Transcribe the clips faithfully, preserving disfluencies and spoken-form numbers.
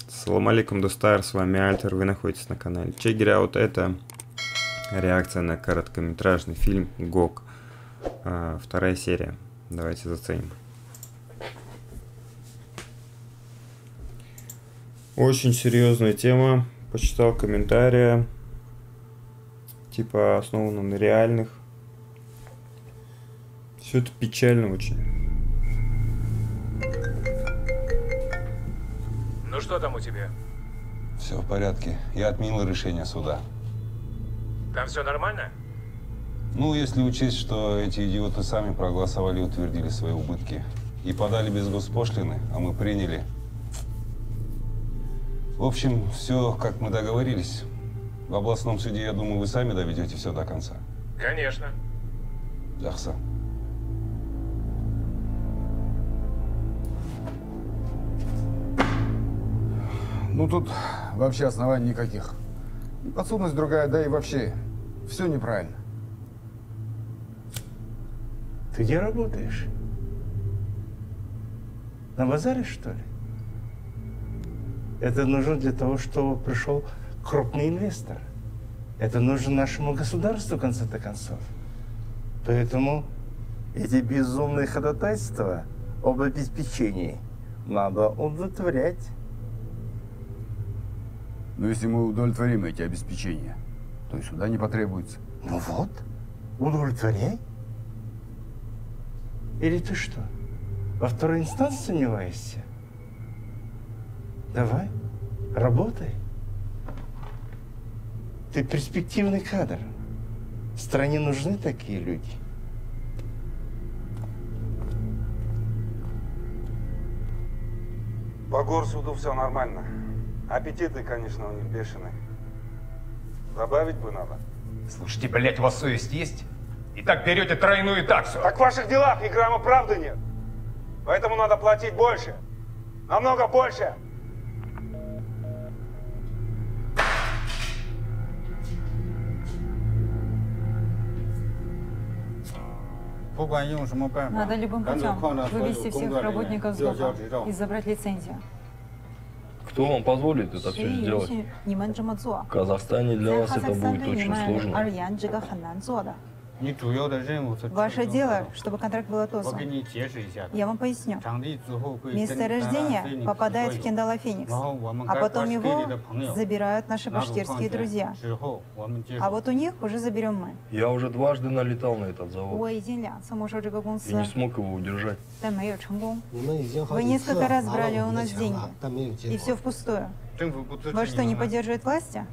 Салам алейкум, Достар, с вами Альтер, вы находитесь на канале Check It Out. Это реакция на короткометражный фильм «Гог», а, вторая серия. Давайте заценим. Очень серьезная тема. Почитал комментарии, типа основано на реальных. Все это печально очень. Ну что там у тебя? Все в порядке. Я отменил решение суда. Там все нормально? Ну, если учесть, что эти идиоты сами проголосовали и утвердили свои убытки. И подали без госпошлины, а мы приняли. В общем, все, как мы договорились. В областном суде, я думаю, вы сами доведете все до конца. Конечно. Жақсы. Ну, тут вообще оснований никаких. Подсудность другая, да и вообще все неправильно. Ты где работаешь? На базаре, что ли? Это нужно для того, чтобы пришел крупный инвестор. Это нужно нашему государству, в конце-то концов. Поэтому эти безумные ходатайства об обеспечении надо удовлетворять. Но если мы удовлетворим эти обеспечения, то и суда не потребуется. Ну вот, удовлетворяй. Или ты что, во второй инстанции сомневаешься? Давай, работай. Ты перспективный кадр. Стране нужны такие люди. По горсуду все нормально. Аппетиты, конечно, у них бешеные. Добавить бы надо. Слушайте, блядь, у вас совесть есть? И так берете тройную таксу. Так в ваших делах ни грамма правды нет. Поэтому надо платить больше. Намного больше. Надо любым путем вывести всех работников с ГОКа и забрать лицензию. Кто вам позволит это все сделать? В Казахстане для вас это будет очень сложно. Ваше дело, чтобы контракт был отозван. Я вам поясню. Место рождения попадает в Кендала Феникс, а потом его забирают наши башкирские друзья. А вот у них уже заберем мы. Я уже дважды налетал на этот завод и не не смог его удержать. Вы несколько раз брали у нас деньги, и все впустую. Вас что, не поддерживает власти?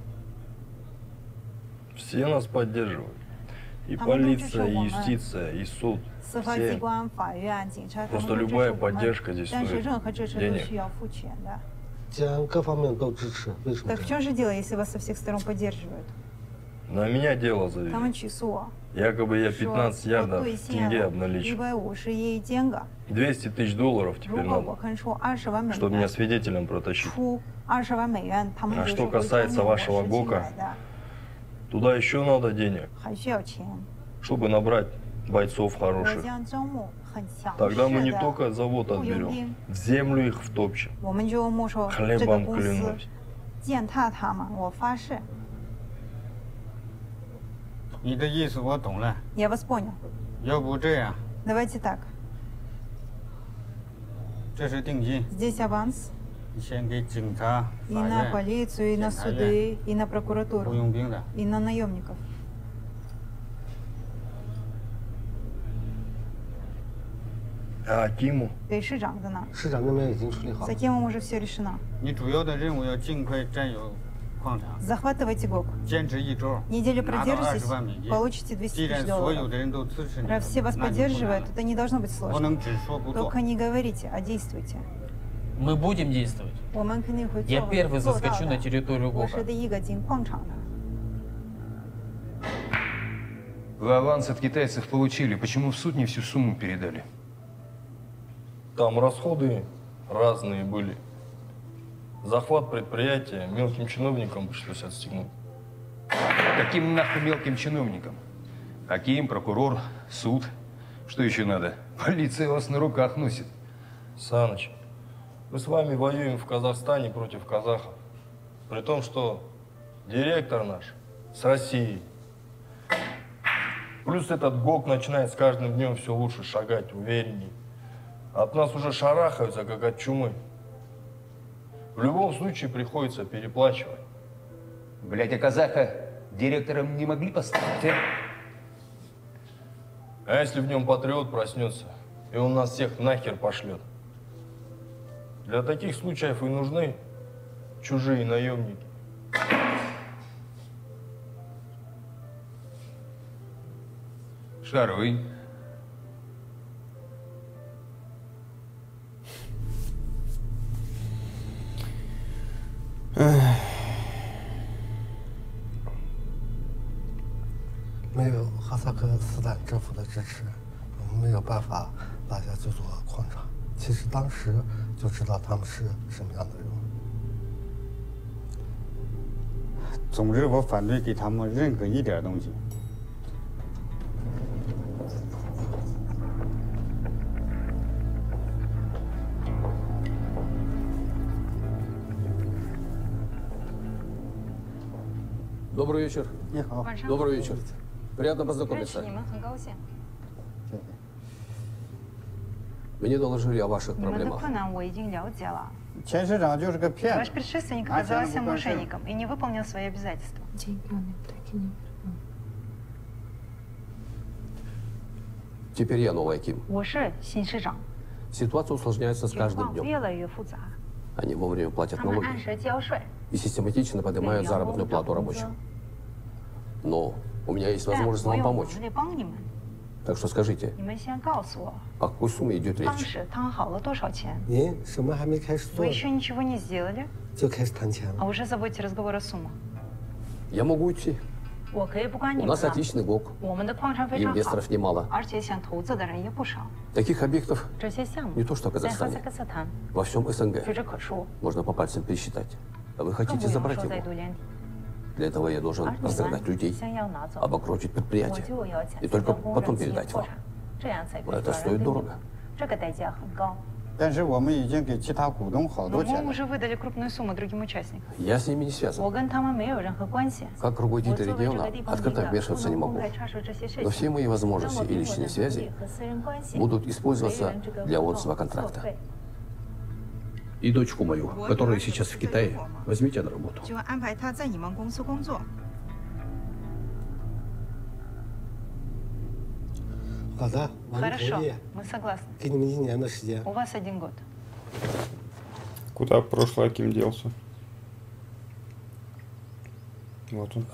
Все нас поддерживают. И полиция, и юстиция, и суд. Все. Просто любая поддержка здесь стоит денег. Так в чем же дело, если вас со всех сторон поддерживают? На меня дело завели. Якобы я пятнадцать ярдов тенге обналичил. двести тысяч долларов теперь надо, чтобы меня свидетелем протащить. А что касается вашего ГОКа, туда еще надо денег, чтобы набрать бойцов хороших. Тогда мы не только завод отберем, в землю их втопчем. Хлебом клянусь. Я вас понял. Давайте так. Здесь аванс. И на полицию, и на суды, и на прокуратуру, и на наемников. А Акиму? С Акимом уже все решено. Захватывайте ГОК. Неделю продержитесь, получите двести тысяч долларов. Раз все вас поддерживают, это не должно быть сложно. Только не говорите, а действуйте. Мы будем действовать. Я первый заскочу на территорию ГОКа. Вы аванс от китайцев получили. Почему в суд не всю сумму передали? Там расходы разные были. Захват предприятия мелким чиновникам пришлось отстегнуть. Каким нахуй мелким чиновникам? Аким, прокурор, суд. Что еще надо? Полиция вас на руках носит. Саныч, Мы с вами воюем в Казахстане против казахов. При том, что директор наш с Россией. Плюс этот ГОК начинает с каждым днем все лучше шагать, уверенней. От нас уже шарахаются, как от чумы. В любом случае приходится переплачивать. Блядь, а казаха директором не могли поставить, а? А если в нем патриот проснется, и он нас всех нахер пошлет? Для таких случаев и нужны чужие наемники. Шаруй. 唉，没有哈萨克斯坦政府的支持，我们没有办法大家去做矿场。其实当时就知道他们是什么样的人。 总之，我反对给他们任何一点东西。 Добрый вечер. Добрый вечер. Приятно познакомиться. Мне доложили о ваших проблемах. Ваш предшественник оказался мошенником и не выполнил свои обязательства. Теперь я новый аким. Ситуация усложняется с каждым днем. Они вовремя платят налоги и систематично поднимают заработную плату рабочим. Но у меня есть возможность вам помочь. Так что скажите, о какой сумме идет речь? Вы еще ничего не сделали, а уже заводите разговор о суммах. Я могу уйти. У нас отличный ГОК. И инвесторов немало. Таких объектов не то что в Казахстане. Во всем СНГ. Можно по пальцам пересчитать. А вы хотите забрать его? Для этого я должен разогнать людей, обокрутить предприятие и только потом передать вам. Это стоит дорого. Но мы уже выдали крупную сумму другим участникам. Я с ними не связан. Как руководитель региона открыто вмешиваться не могу. Но все мои возможности и личные связи будут использоваться для отзыва контракта. И дочку мою, которая сейчас в Китае, возьмите на работу. Хорошо, мы согласны. У вас один год. Куда прошлый аким делся? Вот он.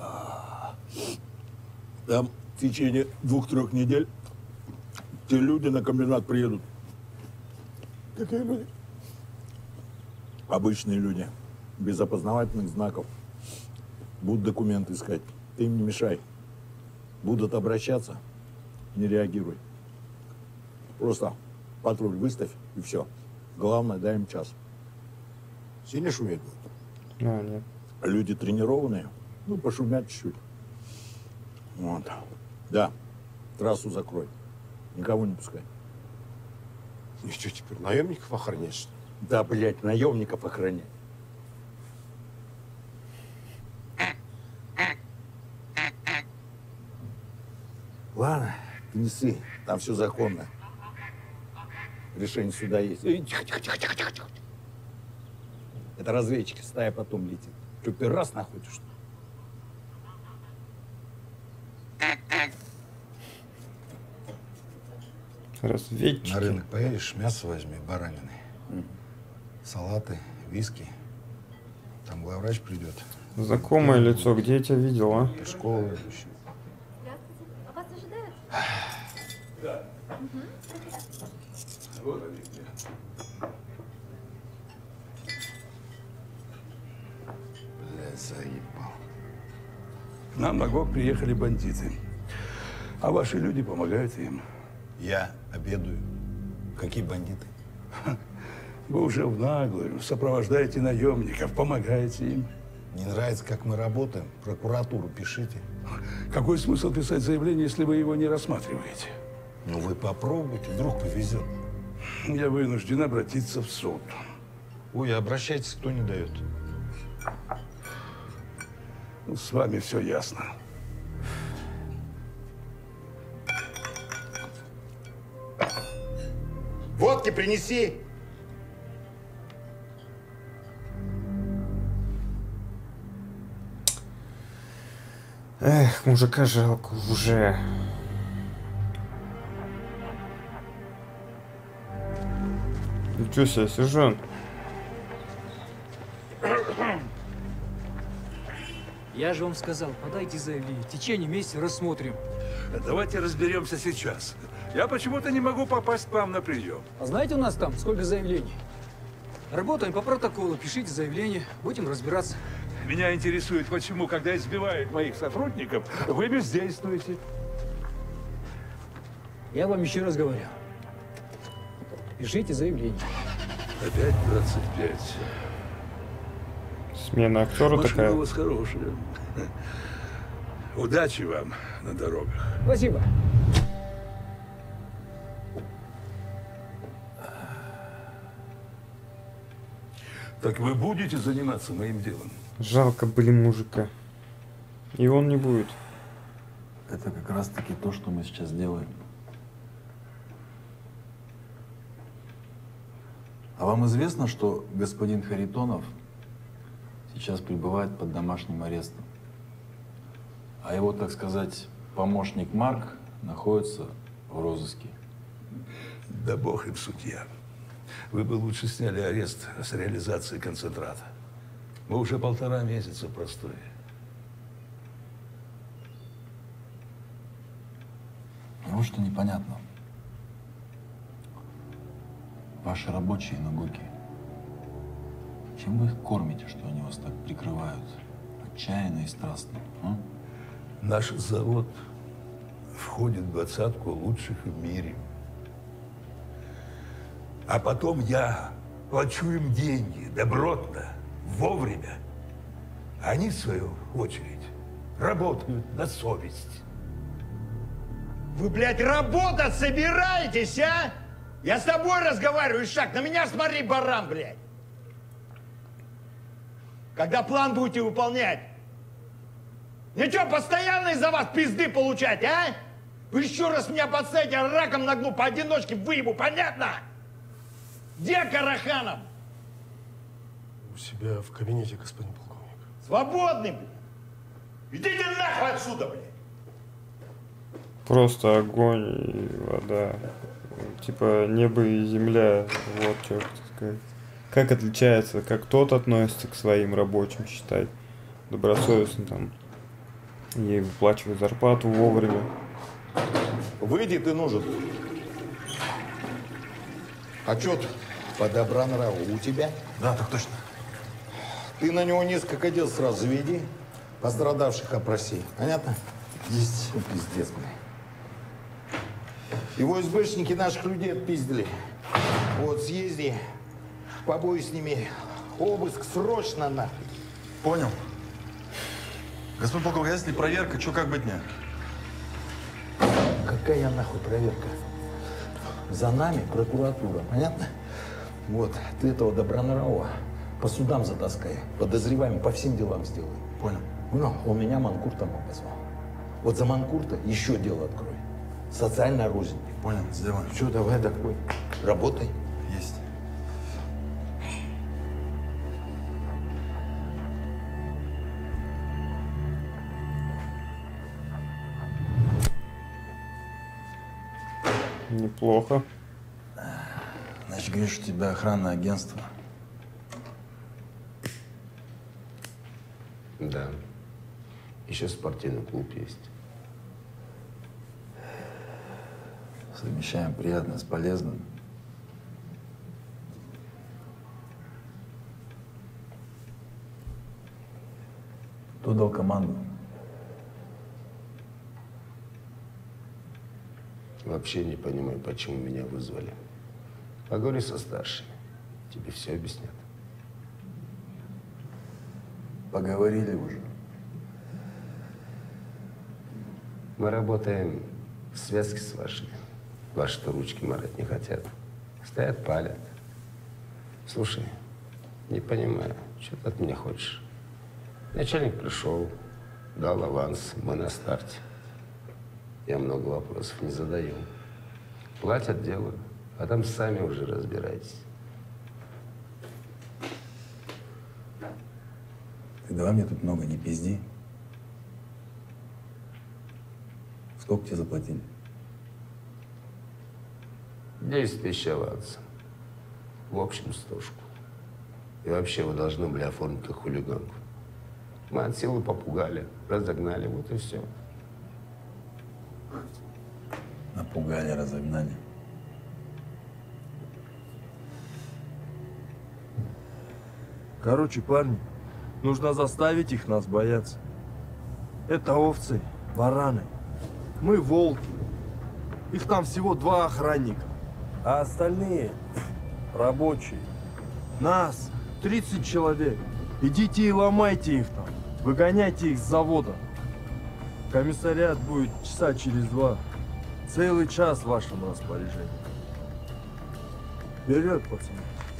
Там в течение двух-трех недель те люди на комбинат приедут. Какие люди? Обычные люди, без опознавательных знаков. Будут документы искать. Ты им не мешай. Будут обращаться, не реагируй. Просто патруль выставь и все. Главное, дай им час. Сильно шуметь будут? А, нет. Люди тренированные, ну, пошумят чуть-чуть. Вот. Да, трассу закрой. Никого не пускай. И что теперь, наемников охранять? Да, блядь, наемников охранять. Ладно, неси, там все законно. Решение суда есть. Эй, тихо, тихо, тихо, тихо, тихо, тихо. Это разведчики, стая потом летит. Что, первый раз нахуй, что ли? Разведчики. На рынок поедешь, мясо возьми, баранины. Mm. Салаты, виски. Там главврач придет. Знакомое лицо, где я тебя видел, а? Школа. Здравствуйте. А вас ожидают? Да. Угу. Вот они где. Блядь, заебал. К нам на ГОК приехали бандиты. А ваши люди помогают им. Я обедаю. Какие бандиты? Вы уже в наглую сопровождаете наемников, помогаете им. Не нравится, как мы работаем? Прокуратуру пишите. Какой смысл писать заявление, если вы его не рассматриваете? Ну вы попробуйте, вдруг повезет. Я вынужден обратиться в суд. Ой, обращайтесь, кто не дает. Ну, с вами все ясно. Водки принеси! Эх, мужика жалко уже. Ничего себе, сержант. Я же вам сказал, подайте заявление. В течение месяца рассмотрим. Давайте разберемся сейчас. Я почему-то не могу попасть к вам на прием. А знаете у нас там сколько заявлений? Работаем по протоколу, пишите заявление, будем разбираться. Меня интересует, почему, когда избивают моих сотрудников, вы бездействуете. Я вам еще раз говорю. Пишите заявление. Опять двадцать пять. Смена актера Машина такая. у вас хорошая. Удачи вам на дорогах. Спасибо. Так вы будете заниматься моим делом? Жалко, блин, мужика. И он не будет. Это как раз таки то, что мы сейчас делаем. А вам известно, что господин Харитонов сейчас пребывает под домашним арестом? А его, так сказать, помощник Марк находится в розыске. Да бог им судья. Вы бы лучше сняли арест с реализации концентрата. Мы уже полтора месяца в простое. Вот что непонятно. Ваши рабочие на ГОКе. Чем вы их кормите, что они вас так прикрывают? Отчаянно и страстно, а? Наш завод входит в двадцатку лучших в мире. А потом я плачу им деньги добротно, вовремя. Они, в свою очередь, работают на совесть. Вы, блядь, работать собираетесь, а? Я с тобой разговариваю, Ишак, на меня смотри, баран, блядь. Когда план будете выполнять? Мне что, постоянно из-за вас пизды получать, а? Вы еще раз меня подставите, я раком нагну, поодиночке выебу, понятно? Где Караханов? У себя в кабинете, господин полковник. Свободный, блядь. Идите нахуй отсюда, блядь. Просто огонь и вода. Типа небо и земля. Вот что сказать. Как отличается, как тот относится к своим рабочим, считай. Добросовестно там. Ей выплачивают зарплату вовремя. Выйди, ты нужен. Отчет по добра-нраву у тебя? Да, так точно. Ты на него несколько дел сразу заведи. Пострадавших опроси. Понятно? Есть. Ну, пиздец, блин. Его СБшники наших людей отпиздили. Вот, съезди, побой с ними. Обыск срочно нахуй. Понял. Господин полковник, если проверка, что как бы дня? Какая нахуй проверка? За нами прокуратура, понятно? Вот, ты этого Добронравова по судам затаскай. Подозреваемый по всем делам сделай. Понял. Ну, он меня манкуртом позвал. Вот за манкурта еще дело открой. Социальная рознь. Понял, сделаем. Что, давай такой. Работай. Есть. Неплохо. Значит, говоришь, у тебя охранное агентство? Да. Еще спортивный клуб есть. Совмещаем приятное с полезным. Кто дал команду? Вообще не понимаю, почему меня вызвали. Поговори со старшими. Тебе все объяснят. Поговорили уже. Мы работаем в связке с вашими. Ваши-то ручки марать не хотят. Стоят, палят. Слушай, Не понимаю, что ты от меня хочешь? Начальник пришел, дал аванс, мы на старте. Я много вопросов не задаю. Платят, делаю, а там сами уже разбирайтесь. Ты давай мне тут много не пизди. Сколько тебе заплатили? десять тысяч аванса. В общем, стошку. И вообще вы должны были оформить как хулиганку. Мы от силы попугали, разогнали, вот и все. Напугали, разогнали. Короче, парни, нужно заставить их нас бояться. Это овцы, бараны. Мы волки. Их там всего два охранника. А остальные рабочие. Нас тридцать человек. Идите и ломайте их там. Выгоняйте их с завода. Комиссариат будет часа через два. Целый час в вашем распоряжении. Вперед, пацаны.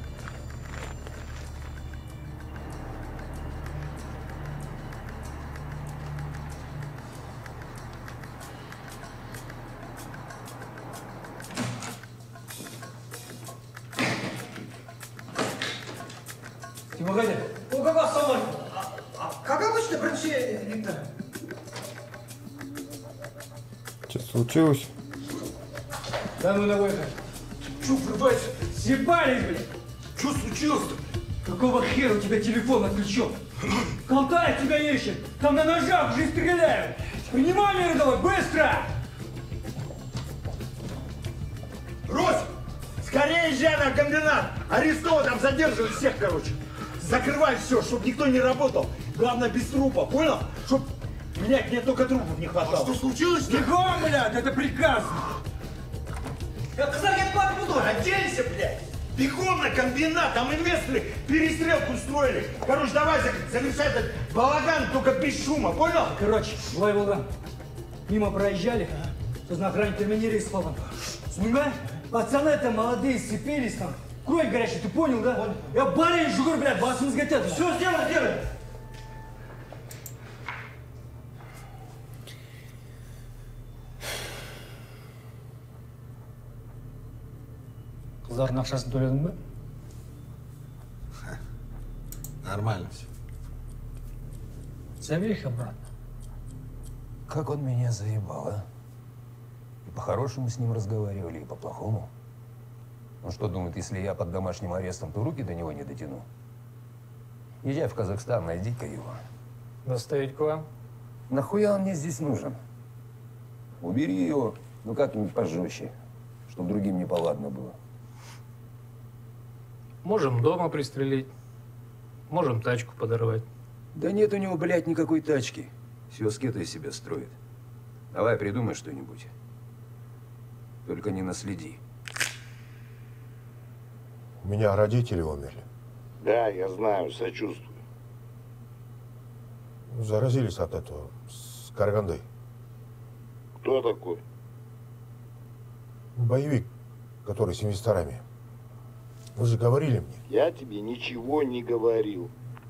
Погоди, у кого самолет? А, а как обычно, прочее, Виктор? Что случилось? Да ну на выход. Чё, врубайся? Съебались, блядь! Чё случилось-то? Какого хера у тебя телефон отключен? Колтает тебя ищет! Там на ножах уже стреляют! Принимай меры давай, быстро! Рось! Скорее езжай на комбинат! Арестован, там задерживают всех, короче! Закрывай все, чтобы никто не работал. Главное, без трупа, понял? Чтоб, блядь, мне только трупов не хватало. А что случилось? Бегом, блядь, это приказ. Я сказал, я плату буду. Оденься, блядь. Бегом на комбинат, там инвесторы перестрелку устроили. Короче, давай завершай этот балаган, только без шума, понял? Короче, давай, Волган. Мимо проезжали, тут на охране терминеры с флотом. Понимаешь? Пацаны-то молодые сцепились там. Кровь горячая, ты понял, да? Понял. Я барин жугур, блядь, вас не сготят. Все, сделай, сделай. Kızların akşasını söyledin mi? Нормально все. Зови их обратно. Как он меня заебал, а? И по-хорошему с ним разговаривали, и по-плохому. Он что думает, если я под домашним арестом, то руки до него не дотяну? Езжай в Казахстан, найди-ка его. Доставить к вам? Нахуя он мне здесь нужен? Убери его, ну как-нибудь пожестче, чтобы другим неповадно было. Можем дома пристрелить, можем тачку подорвать. Да нет у него, блядь, никакой тачки. Все скеты из себя строит. Давай придумай что-нибудь. Только не наследи. У меня родители умерли. Да, я знаю, сочувствую. Заразились от этого, с Карагандой. Кто такой? Боевик, который с инвесторами. Вы же говорили мне. Я тебе ничего не говорил.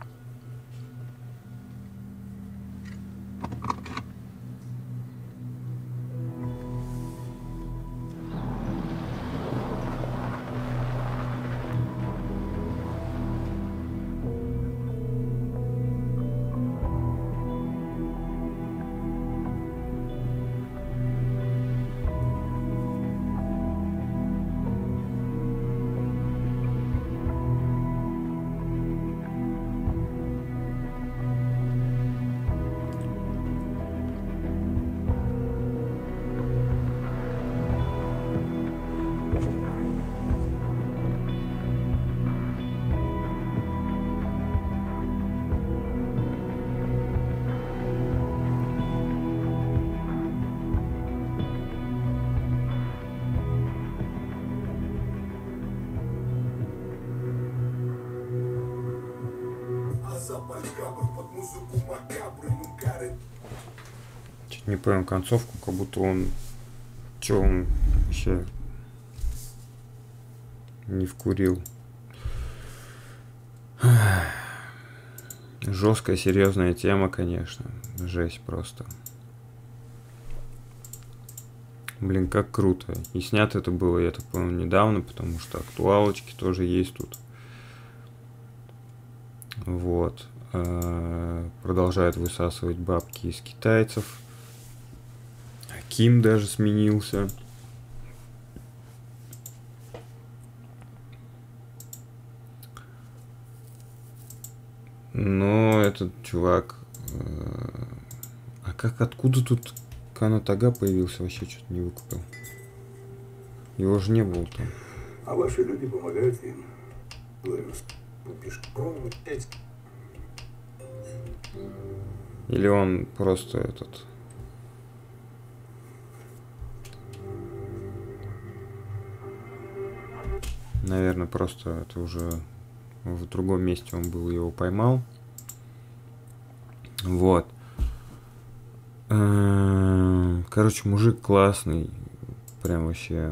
Чуть не понял концовку, как будто он... Че он вообще не вкурил? Жесткая, серьезная тема, конечно. Жесть просто. Блин, как круто. И снято это было, я так понял, недавно, потому что актуалочки тоже есть тут. Вот. Продолжает высасывать бабки из китайцев. Ким даже сменился. Но этот чувак... А как, откуда тут Канатага появился? Вообще что-то не выкупил. Его же не было там. А ваши люди помогают им. Или он просто этот... Наверное, просто это уже в другом месте он был, его поймал. Вот. Короче, мужик классный. Прям вообще...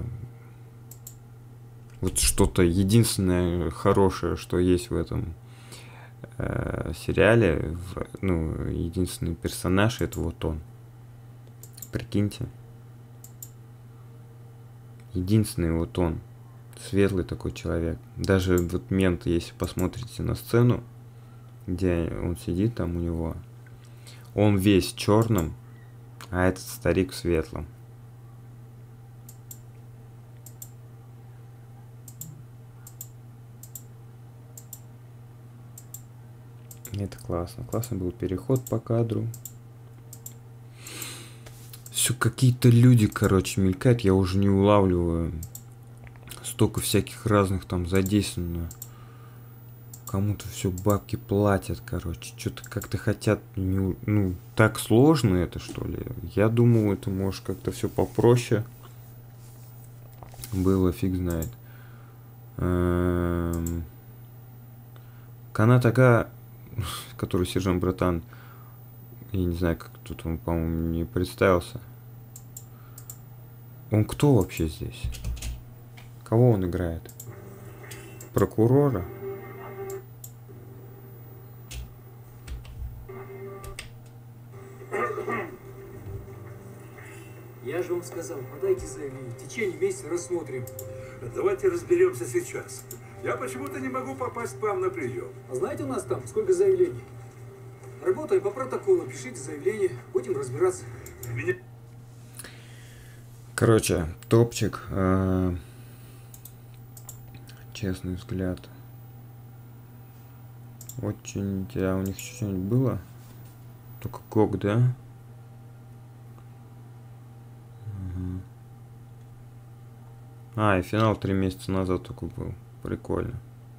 Вот что-то единственное хорошее, что есть в этом э, сериале, в, ну, единственный персонаж, это вот он. Прикиньте. Единственный вот он. Светлый такой человек. Даже вот мент, если посмотрите на сцену, где он сидит там у него, он весь в черном, а этот старик в светлом. Это классно. Классный был переход по кадру. Все какие-то люди, короче, мелькают. Я уже не улавливаю. Столько всяких разных там задействовано. Кому-то все бабки платят, короче. Что-то как-то хотят. Не, ну, так сложно это, что ли? Я думал, это может как-то все попроще было, фиг знает. Эм... Канатага, который сержант братан, я не знаю, как тут он, по-моему, не представился. Он кто вообще здесь? Кого он играет? Прокурора? Я же вам сказал, подайте заявление. В течение месяца рассмотрим. Давайте разберемся сейчас. Я почему-то не могу попасть к вам на прием. А знаете у нас там сколько заявлений? Работаем по протоколу, пишите заявление, будем разбираться. Меня... Короче, топчик. Э-э- честный взгляд. Очень... А у них еще что-нибудь было? Только Гог, да? Угу. А, и финал три месяца назад только был. Прикольно.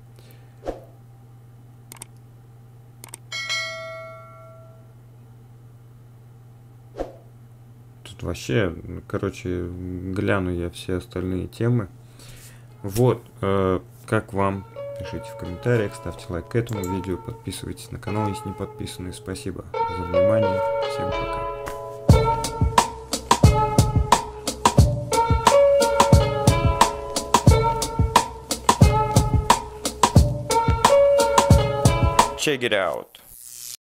Тут вообще, короче, гляну я все остальные темы. Вот, э, как вам? Пишите в комментариях, ставьте лайк к этому видео, подписывайтесь на канал, если не подписаны. Спасибо за внимание. Всем пока. Check it out.